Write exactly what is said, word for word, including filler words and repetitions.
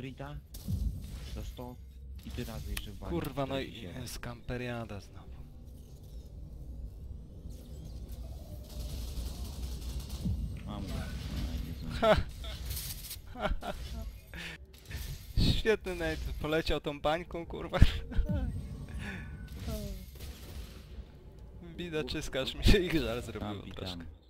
sprita za sto i ty razy jeszcze wali. Kurwa, no i jest kamperiada znowu. Mam go. Świetny Nate, poleciał tą bańką, kurwa. Bida czyska, aż mi się ich żal zrobiło troszkę.